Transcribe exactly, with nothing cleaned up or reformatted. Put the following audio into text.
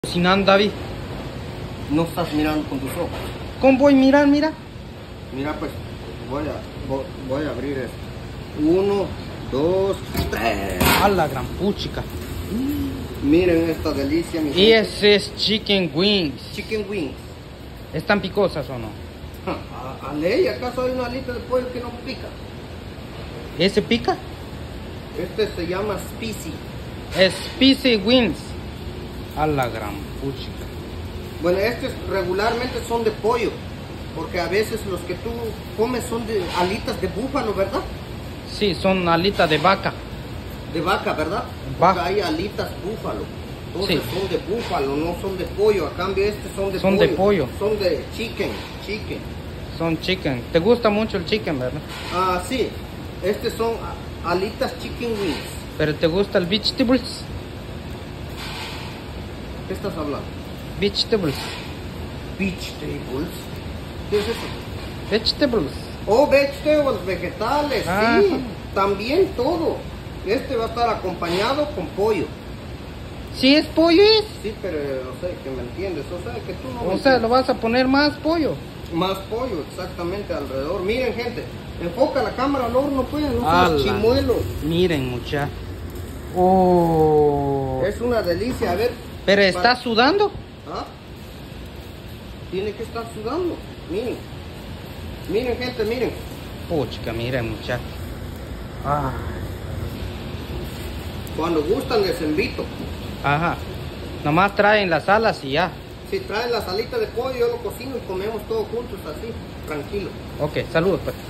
Cocinando, David. No estás mirando con tus ojos. ¿Cómo voy a mirar? Mira. Mira, pues, voy a, voy, voy a abrir esto. Uno, dos, tres. A la gran puchica. Miren esta delicia, mi Y gente. ese es chicken wings. Chicken wings. ¿Están picosas o no? Ja, A, a ley, ¿acaso hay una alita de pollo que no pica? ¿Ese pica? Este se llama spicy. Spicy wings. A la gran puchica. Bueno, estos regularmente son de pollo, porque a veces los que tú comes son de alitas de búfalo, ¿verdad? Sí, son alitas de vaca. De vaca, ¿verdad? Vaca. Porque hay alitas búfalo. Entonces Sí. son de búfalo, no son de pollo. A cambio estos son de Son pollo. de pollo. Son de chicken, chicken. Son chicken. ¿Te gusta mucho el chicken, verdad? Ah, sí. Estos son a- alitas chicken wings. ¿Pero te gusta el vegetables? ¿Qué estás hablando? Vegetables. Vegetables. ¿Qué es eso? Vegetables. Oh, vegetables, vegetales, Ajá. sí. También todo. Este va a estar acompañado con pollo. Si es pollo es. Sí, pero o sea, que me entiendes. O sea, que tú no me O sea, entiendes. lo vas a poner más pollo. Más pollo, exactamente, alrededor. Miren, gente, enfoca la cámara al horno, pues, no A seas la- chimuelos. Miren, mucha. Oh. Es una delicia, a ver. Pero está para- sudando. ¿Ah? Tiene que estar sudando. Miren. Miren, gente, miren. Puchica, miren, mucha. Ah. Cuando gustan les invito. Ajá. Nomás traen las alas y ya. Si traen la salita de pollo, yo lo cocino y comemos todos juntos así, tranquilo. Ok, saludos pues.